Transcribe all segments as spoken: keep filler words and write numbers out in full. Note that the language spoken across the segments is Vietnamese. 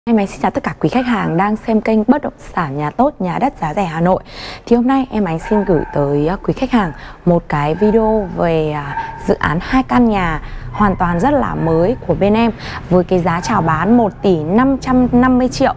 Em Ánh xin chào tất cả quý khách hàng đang xem kênh Bất động sản nhà tốt, nhà đất giá rẻ Hà Nội. Thì hôm nay em Ánh xin gửi tới quý khách hàng một cái video về dự án hai căn nhà hoàn toàn rất là mới của bên em với cái giá chào bán một tỷ năm trăm năm mươi triệu.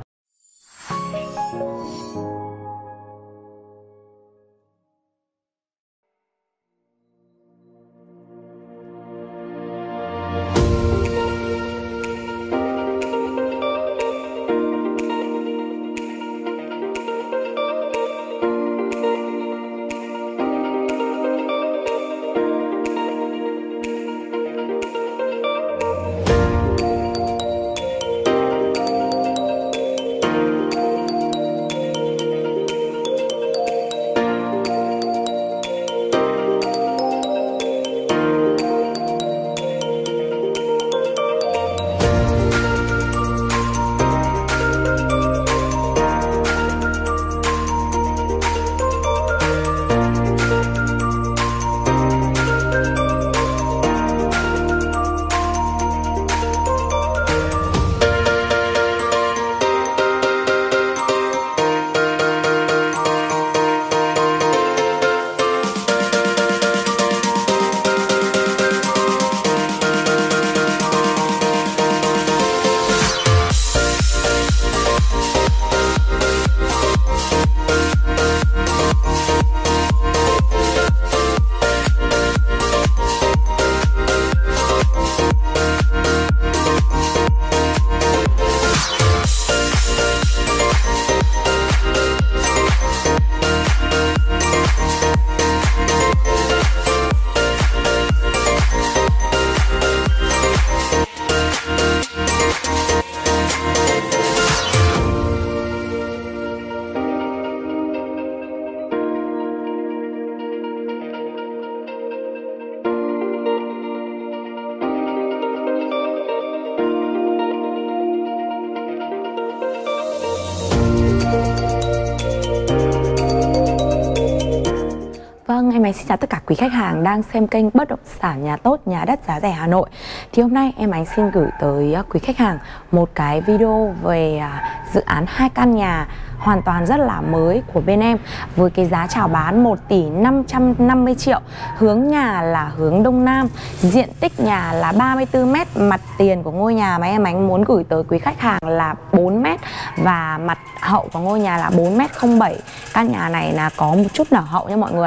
Vâng, em Ánh xin chào tất cả quý khách hàng đang xem kênh Bất động sản nhà tốt, nhà đất giá rẻ Hà Nội. Thì hôm nay em Ánh xin gửi tới quý khách hàng một cái video về dự án hai căn nhà hoàn toàn rất là mới của bên em với cái giá chào bán một tỷ năm trăm năm mươi triệu. Hướng nhà là hướng Đông Nam, diện tích nhà là ba mươi tư mét, mặt tiền của ngôi nhà mà em Ánh muốn gửi tới quý khách hàng là bốn mét và mặt hậu của ngôi nhà là bốn mét không bảy. Căn nhà này là có một chút nở hậu nha mọi người.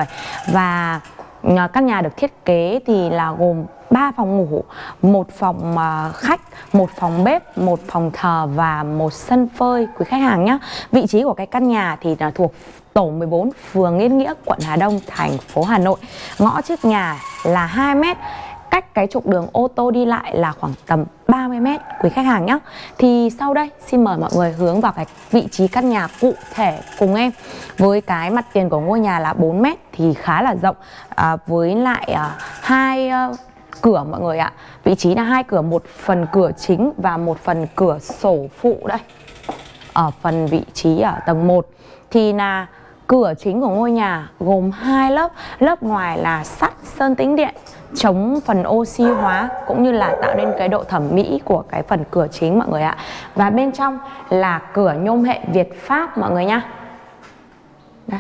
Và căn nhà được thiết kế thì là gồm ba phòng ngủ, một phòng khách, một phòng bếp, một phòng thờ và một sân phơi quý khách hàng nhé. Vị trí của cái căn nhà thì là thuộc tổ mười bốn, phường Yên Nghĩa, quận Hà Đông, thành phố Hà Nội. Ngõ trước nhà là hai mét, cách cái trục đường ô tô đi lại là khoảng tầm ba mươi mét quý khách hàng nhé. Thì sau đây xin mời mọi người hướng vào cái vị trí căn nhà cụ thể cùng em. Với cái mặt tiền của ngôi nhà là bốn mét thì khá là rộng, à, với lại à, hai à, cửa mọi người ạ. Vị trí là hai cửa, một phần cửa chính và một phần cửa sổ phụ đây. Ở phần vị trí ở tầng một thì là cửa chính của ngôi nhà gồm hai lớp. Lớp ngoài là sắt sơn tĩnh điện, chống phần oxy hóa cũng như là tạo nên cái độ thẩm mỹ của cái phần cửa chính mọi người ạ. Và bên trong là cửa nhôm hệ Việt Pháp mọi người nhá. Đây.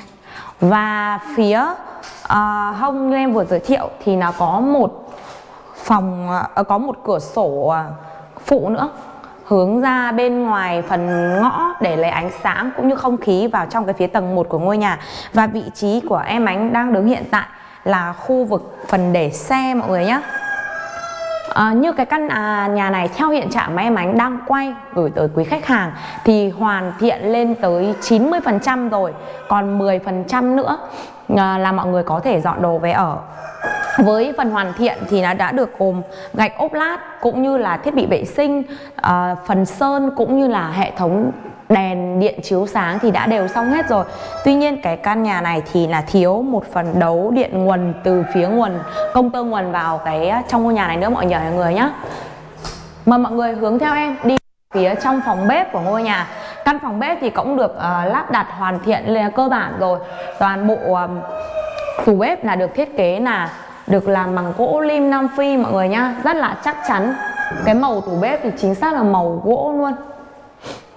Và phía uh, hông như em vừa giới thiệu thì nó có một phòng uh, có một cửa sổ uh, phụ nữa hướng ra bên ngoài phần ngõ để lấy ánh sáng cũng như không khí vào trong cái phía tầng một của ngôi nhà. Và vị trí của em Ánh đang đứng hiện tại là khu vực phần để xe mọi người nhé. À, như cái căn à, nhà này theo hiện trạng mà em Ánh đang quay gửi tới quý khách hàng thì hoàn thiện lên tới chín mươi phần trăm rồi, còn mười phần trăm nữa à, là mọi người có thể dọn đồ về ở. Với phần hoàn thiện thì nó đã được gồm gạch ốp lát cũng như là thiết bị vệ sinh, à, phần sơn cũng như là hệ thống đèn điện chiếu sáng thì đã đều xong hết rồi. Tuy nhiên cái căn nhà này thì là thiếu một phần đấu điện nguồn từ phía nguồn công tơ nguồn vào cái trong ngôi nhà này nữa mọi người nhé. Mời mọi người hướng theo em đi phía trong phòng bếp của ngôi nhà. Căn phòng bếp thì cũng được uh, lắp đặt hoàn thiện lên cơ bản rồi. Toàn bộ uh, tủ bếp là được thiết kế là được làm bằng gỗ lim Nam Phi mọi người nhá, rất là chắc chắn. Cái màu tủ bếp thì chính xác là màu gỗ luôn.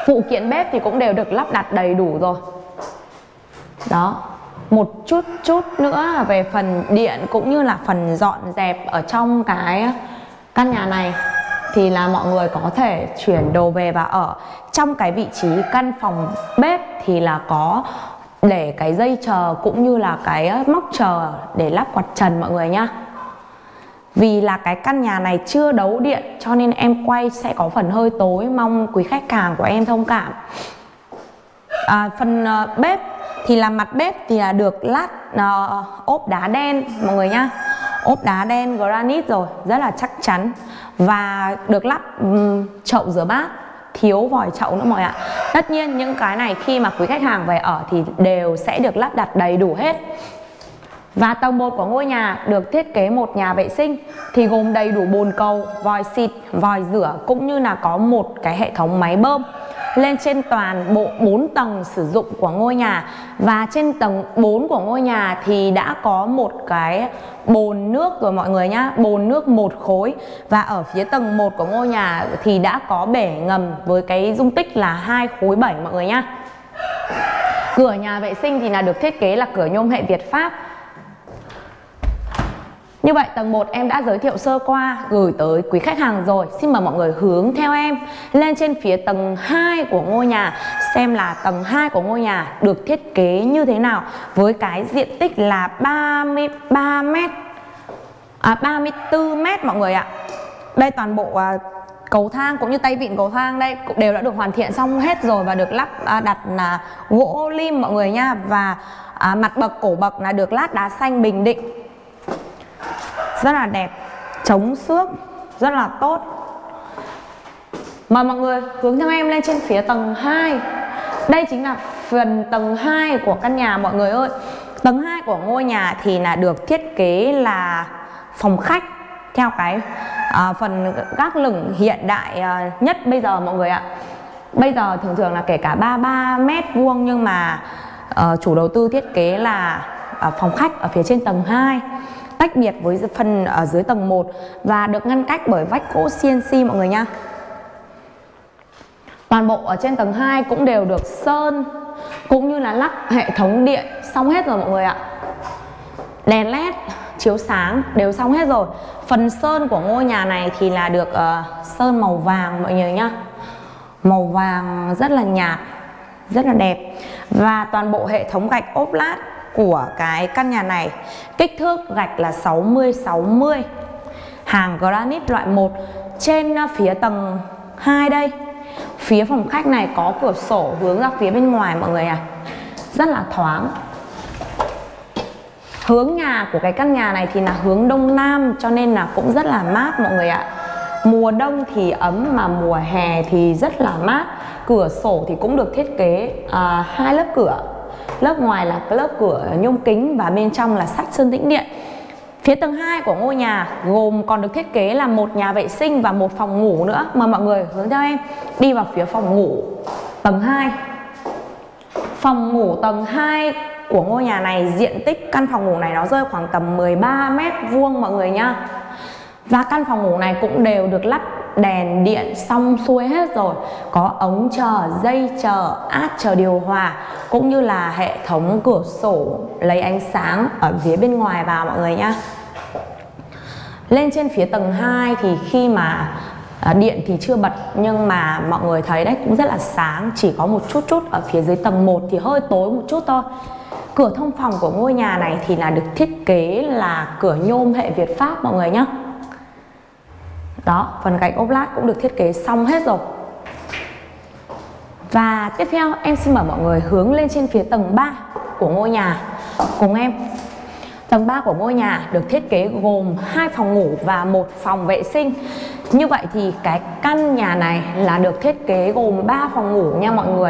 Phụ kiện bếp thì cũng đều được lắp đặt đầy đủ rồi. Đó, một chút chút nữa là về phần điện cũng như là phần dọn dẹp ở trong cái căn nhà này thì là mọi người có thể chuyển đồ về và ở. Trong cái vị trí căn phòng bếp thì là có để cái dây chờ cũng như là cái móc chờ để lắp quạt trần mọi người nhá. Vì là cái căn nhà này chưa đấu điện cho nên em quay sẽ có phần hơi tối, mong quý khách hàng của em thông cảm. à, Phần uh, bếp thì là mặt bếp thì là được lát uh, ốp đá đen mọi người nhá. Ốp đá đen granite rồi, rất là chắc chắn. Và được lắp um, chậu rửa bát, thiếu vòi chậu nữa mọi ạ. Tất nhiên những cái này khi mà quý khách hàng về ở thì đều sẽ được lắp đặt đầy đủ hết. Và tầng một của ngôi nhà được thiết kế một nhà vệ sinh thì gồm đầy đủ bồn cầu, vòi xịt, vòi rửa cũng như là có một cái hệ thống máy bơm lên trên toàn bộ bốn tầng sử dụng của ngôi nhà. Và trên tầng bốn của ngôi nhà thì đã có một cái bồn nước rồi mọi người nhá, bồn nước một khối. Và ở phía tầng một của ngôi nhà thì đã có bể ngầm với cái dung tích là hai khối bảy mọi người nhá. Cửa nhà vệ sinh thì là được thiết kế là cửa nhôm hệ Việt Pháp. Như vậy tầng một em đã giới thiệu sơ qua gửi tới quý khách hàng rồi. Xin mời mọi người hướng theo em lên trên phía tầng hai của ngôi nhà, xem là tầng hai của ngôi nhà được thiết kế như thế nào với cái diện tích là ba mươi ba mét, à, ba mươi tư mét mọi người ạ. Đây toàn bộ à, cầu thang cũng như tay vịn cầu thang đây cũng đều đã được hoàn thiện xong hết rồi và được lắp à, đặt là gỗ lim mọi người nha. Và à, mặt bậc cổ bậc là được lát đá xanh Bình Định, rất là đẹp, chống xước rất là tốt. Mời mọi người hướng theo em lên trên phía tầng hai. Đây chính là phần tầng hai của căn nhà mọi người ơi. Tầng hai của ngôi nhà thì là được thiết kế là phòng khách theo cái à, phần gác lửng hiện đại à, nhất bây giờ mọi người ạ. Bây giờ thường thường là kể cả ba mươi ba mét vuông nhưng mà à, chủ đầu tư thiết kế là à, phòng khách ở phía trên tầng hai, tách biệt với phần ở dưới tầng một và được ngăn cách bởi vách gỗ xê en xê mọi người nha. Toàn bộ ở trên tầng hai cũng đều được sơn cũng như là lắp hệ thống điện xong hết rồi mọi người ạ. Đèn led chiếu sáng đều xong hết rồi. Phần sơn của ngôi nhà này thì là được uh, sơn màu vàng mọi người nhá. Màu vàng rất là nhạt, rất là đẹp. Và toàn bộ hệ thống gạch ốp lát của cái căn nhà này kích thước gạch là sáu mươi sáu mươi, hàng granite loại một. Trên phía tầng hai đây, phía phòng khách này có cửa sổ hướng ra phía bên ngoài mọi người à, rất là thoáng. Hướng nhà của cái căn nhà này thì là hướng đông nam cho nên là cũng rất là mát mọi người ạ. Mùa đông thì ấm mà mùa hè thì rất là mát. Cửa sổ thì cũng được thiết kế à, hai lớp cửa. Lớp ngoài là cái lớp cửa nhôm kính và bên trong là sắt sơn tĩnh điện. Phía tầng hai của ngôi nhà gồm còn được thiết kế là một nhà vệ sinh và một phòng ngủ nữa. Mà mọi người hướng theo em đi vào phía phòng ngủ tầng hai. Phòng ngủ tầng hai của ngôi nhà này, diện tích căn phòng ngủ này nó rơi khoảng tầm mười ba mét vuông mọi người nha. Và căn phòng ngủ này cũng đều được lắp đèn điện xong xuôi hết rồi. Có ống chờ, dây chờ, át chờ điều hòa cũng như là hệ thống cửa sổ lấy ánh sáng ở phía bên ngoài vào mọi người nhá. Lên trên phía tầng hai thì khi mà à, điện thì chưa bật nhưng mà mọi người thấy đấy cũng rất là sáng. Chỉ có một chút chút ở phía dưới tầng một thì hơi tối một chút thôi. Cửa thông phòng của ngôi nhà này thì là được thiết kế là cửa nhôm hệ Việt Pháp mọi người nhé. Đó, phần gạch ốp lát cũng được thiết kế xong hết rồi. Và tiếp theo em xin mời mọi người hướng lên trên phía tầng ba của ngôi nhà cùng em. Tầng ba của ngôi nhà được thiết kế gồm hai phòng ngủ và một phòng vệ sinh. Như vậy thì cái căn nhà này là được thiết kế gồm ba phòng ngủ nha mọi người.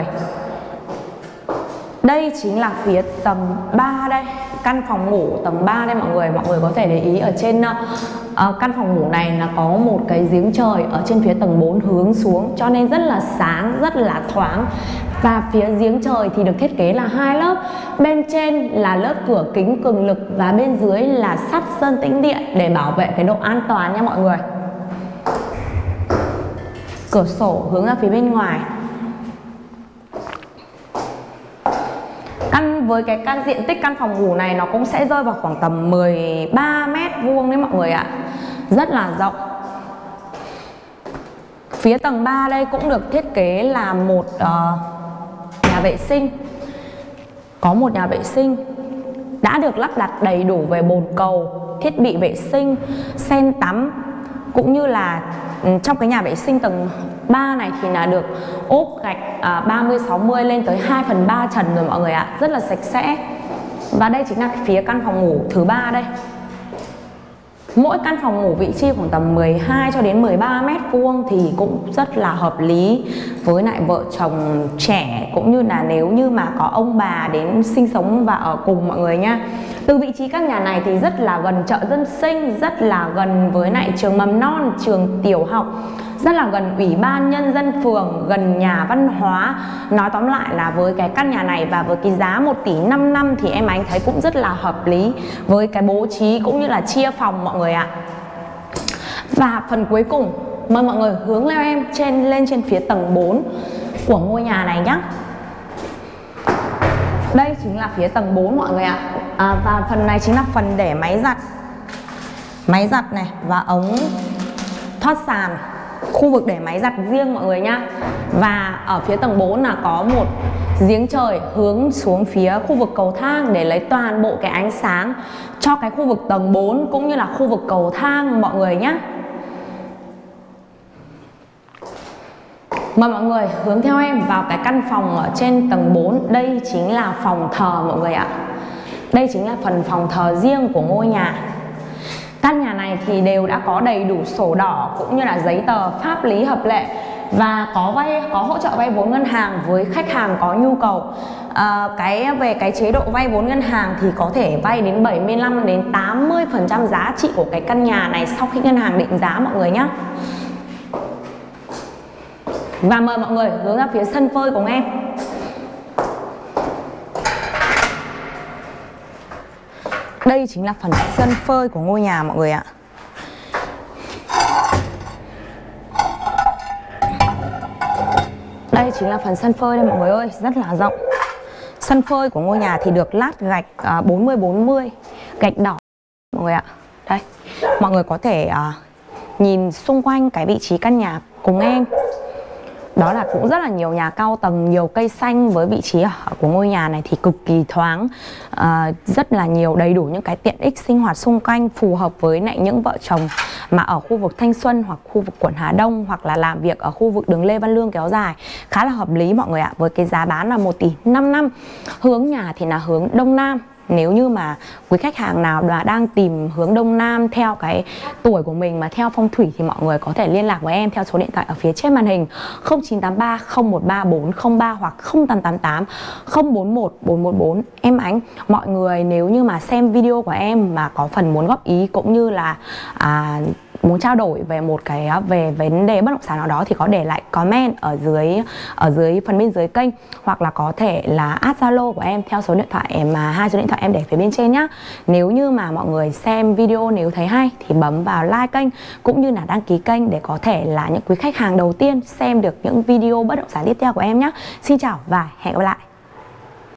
Đây chính là phía tầng ba đây, căn phòng ngủ tầng ba đây mọi người. Mọi người có thể để ý ở trên uh, căn phòng ngủ này là có một cái giếng trời ở trên phía tầng bốn hướng xuống cho nên rất là sáng, rất là thoáng. Và phía giếng trời thì được thiết kế là hai lớp. Bên trên là lớp cửa kính cường lực và bên dưới là sắt sơn tĩnh điện để bảo vệ cái độ an toàn nha mọi người. Cửa sổ hướng ra phía bên ngoài. với cái căn diện tích căn phòng ngủ này nó cũng sẽ rơi vào khoảng tầm mười ba mét vuông đấy mọi người ạ. Rất là rộng. Phía tầng ba đây cũng được thiết kế là một uh, nhà vệ sinh. Có một nhà vệ sinh đã được lắp đặt đầy đủ về bồn cầu, thiết bị vệ sinh, sen tắm, cũng như là trong cái nhà vệ sinh tầng ba này thì là được ốp gạch à, ba mươi sáu mươi lên tới hai phần ba trần rồi mọi người ạ. Rất là sạch sẽ. Và đây chính là phía căn phòng ngủ thứ ba đây. Mỗi căn phòng ngủ vị trí khoảng tầm mười hai cho đến mười ba mét vuông thì cũng rất là hợp lý với lại vợ chồng trẻ, cũng như là nếu như mà có ông bà đến sinh sống và ở cùng mọi người nha. Từ vị trí căn nhà này thì rất là gần chợ dân sinh, rất là gần với lại trường mầm non, trường tiểu học, rất là gần ủy ban nhân dân phường, gần nhà văn hóa. Nói tóm lại là với cái căn nhà này và với cái giá một tỷ năm năm thì em Ánh thấy cũng rất là hợp lý với cái bố trí cũng như là chia phòng mọi người ạ. Và phần cuối cùng mời mọi người hướng leo em trên lên trên phía tầng bốn của ngôi nhà này nhé. Đây chính là phía tầng bốn mọi người ạ. À, và phần này chính là phần để máy giặt. Máy giặt này và ống thoát sàn, khu vực để máy giặt riêng mọi người nhá. Và ở phía tầng bốn là có một giếng trời hướng xuống phía khu vực cầu thang để lấy toàn bộ cái ánh sáng cho cái khu vực tầng bốn cũng như là khu vực cầu thang mọi người nhé. Mời mọi người hướng theo em vào cái căn phòng ở trên tầng bốn. Đây chính là phòng thờ mọi người ạ. Đây chính là phần phòng thờ riêng của ngôi nhà. Căn nhà này thì đều đã có đầy đủ sổ đỏ cũng như là giấy tờ pháp lý hợp lệ và có vay có hỗ trợ vay vốn ngân hàng với khách hàng có nhu cầu. À, cái về cái chế độ vay vốn ngân hàng thì có thể vay đến bảy mươi lăm đến tám mươi phần trăm giá trị của cái căn nhà này sau khi ngân hàng định giá mọi người nhé. Và mời mọi người hướng ra phía sân phơi cùng em. Đây chính là phần sân phơi của ngôi nhà mọi người ạ. Đây chính là phần sân phơi đây mọi người ơi, rất là rộng. Sân phơi của ngôi nhà thì được lát gạch bốn mươi bốn mươi, gạch đỏ mọi người ạ. Đây, mọi người có thể uh, nhìn xung quanh cái vị trí căn nhà cùng em. Đó là cũng rất là nhiều nhà cao tầng, nhiều cây xanh với vị trí ở của ngôi nhà này thì cực kỳ thoáng, à, rất là nhiều đầy đủ những cái tiện ích sinh hoạt xung quanh phù hợp với lại những vợ chồng mà ở khu vực Thanh Xuân hoặc khu vực quận Hà Đông hoặc là làm việc ở khu vực đường Lê Văn Lương kéo dài. Khá là hợp lý mọi người ạ, với cái giá bán là một tỷ năm năm. Hướng nhà thì là hướng Đông Nam. Nếu như mà quý khách hàng nào là đang tìm hướng Đông Nam theo cái tuổi của mình mà theo phong thủy thì mọi người có thể liên lạc với em theo số điện thoại ở phía trên màn hình không chín tám ba không một ba bốn không ba hoặc không tám tám tám không bốn một bốn một bốn. Em Ánh, mọi người nếu như mà xem video của em mà có phần muốn góp ý cũng như là à, muốn trao đổi về một cái về vấn đề bất động sản nào đó thì có để lại comment ở dưới ở dưới phần bên dưới kênh, hoặc là có thể là add Zalo của em theo số điện thoại mà hai số điện thoại em để phía bên trên nhá. Nếu như mà mọi người xem video nếu thấy hay thì bấm vào like kênh cũng như là đăng ký kênh để có thể là những quý khách hàng đầu tiên xem được những video bất động sản tiếp theo của em nhé. Xin chào và hẹn gặp lại.